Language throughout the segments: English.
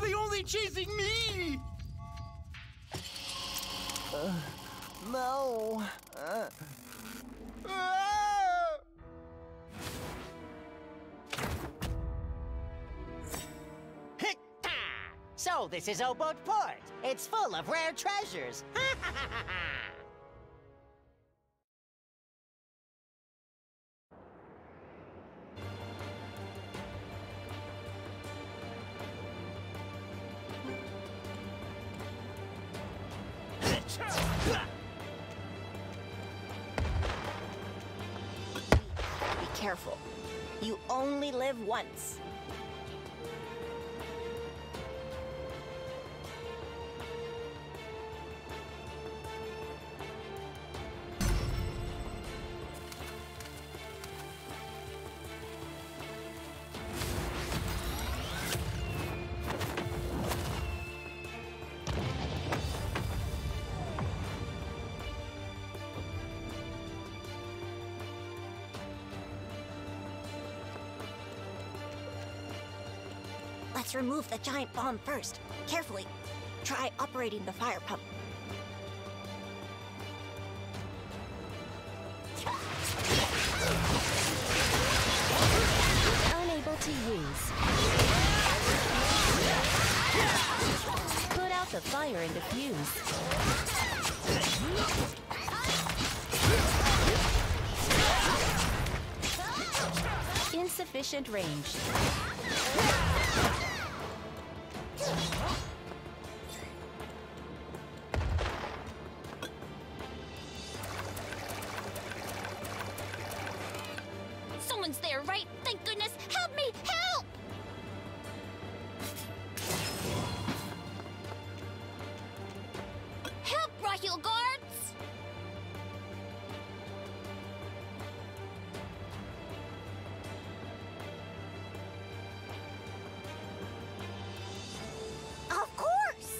probably only chasing me! No. So this is Obote Port. It's full of rare treasures. Be careful. You only live once. Let's remove the giant bomb first. Carefully. Try operating the fire pump. Unable to use. Put out the fire and defuse. Insufficient range. Someone's there, right? Thank goodness! Help me! Help! Help, Rahil Guards! Of course!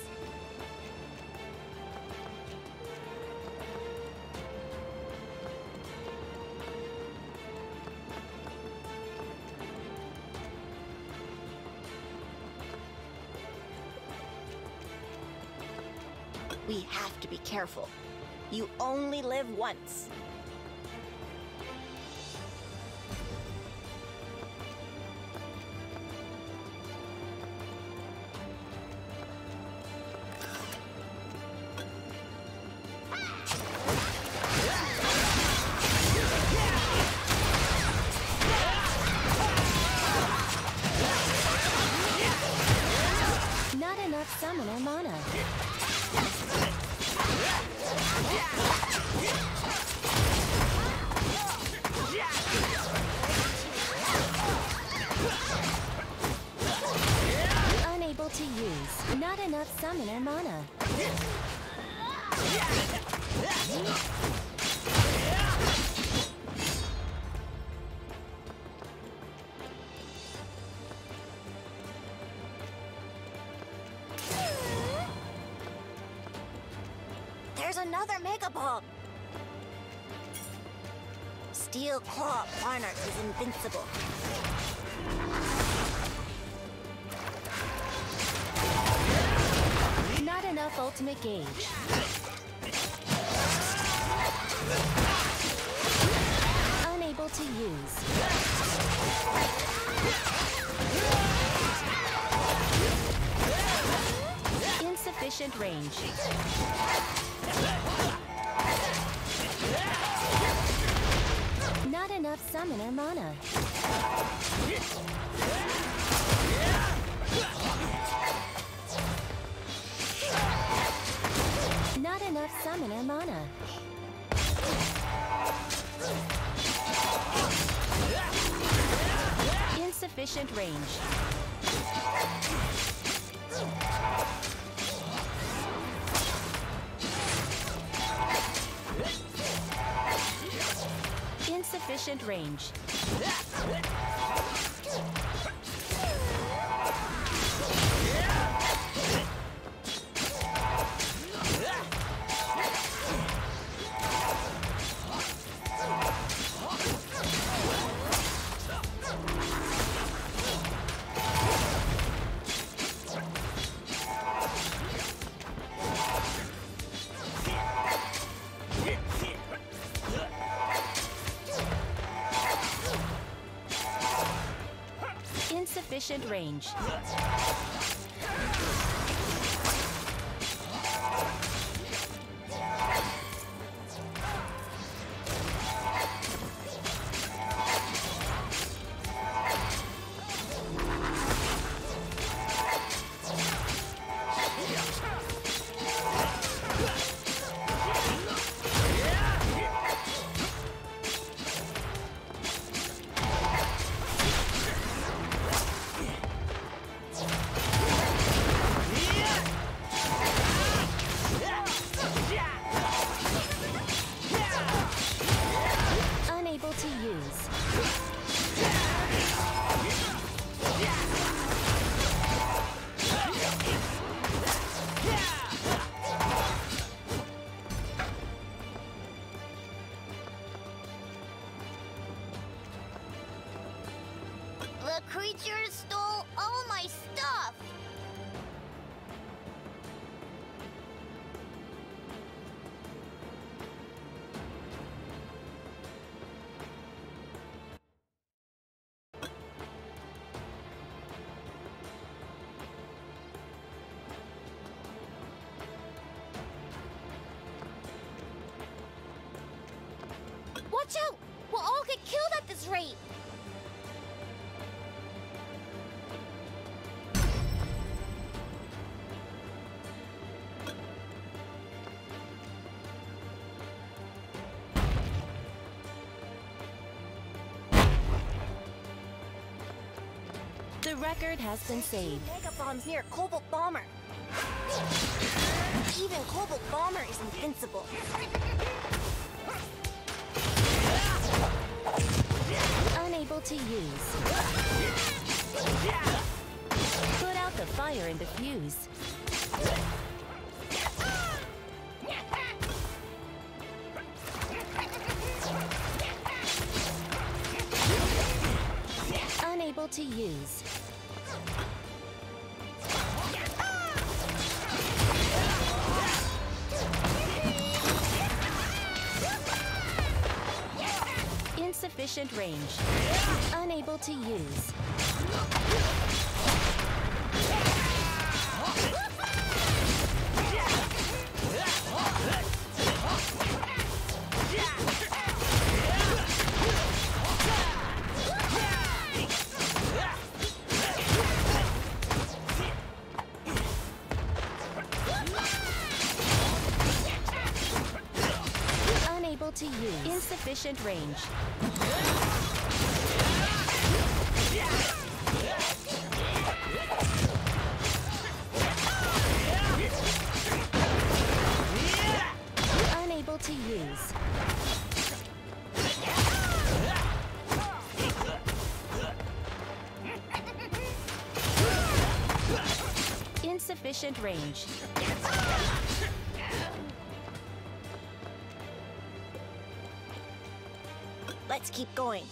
We have to be careful. You only live once. Not enough summoner mana. Unable to use. Not enough summoner mana. There's another Mega Bomb! Steel Claw Monarch is invincible. Not enough ultimate gauge. Unable to use. Insufficient range. Not enough summoner mana. Not enough summoner mana. Insufficient range. Insufficient range. Insufficient range. Unable to use. The creature stole all my stuff! Watch out! We'll all get killed at this rate! The record has been saved. Mega bombs near Cobalt Bomber. Even Cobalt Bomber is invincible. Unable to use. Put out the fire in the fuse. Unable to use. Insufficient range. Unable to use. Unable to use. Insufficient range. Unable to use. Insufficient range. Let's keep going.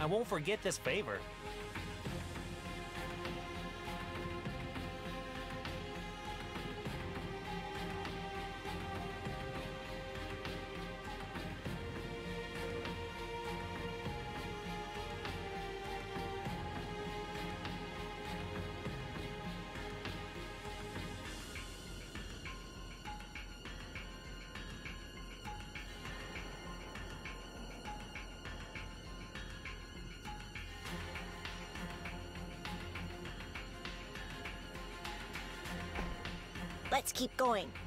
I won't forget this favor. Let's keep going.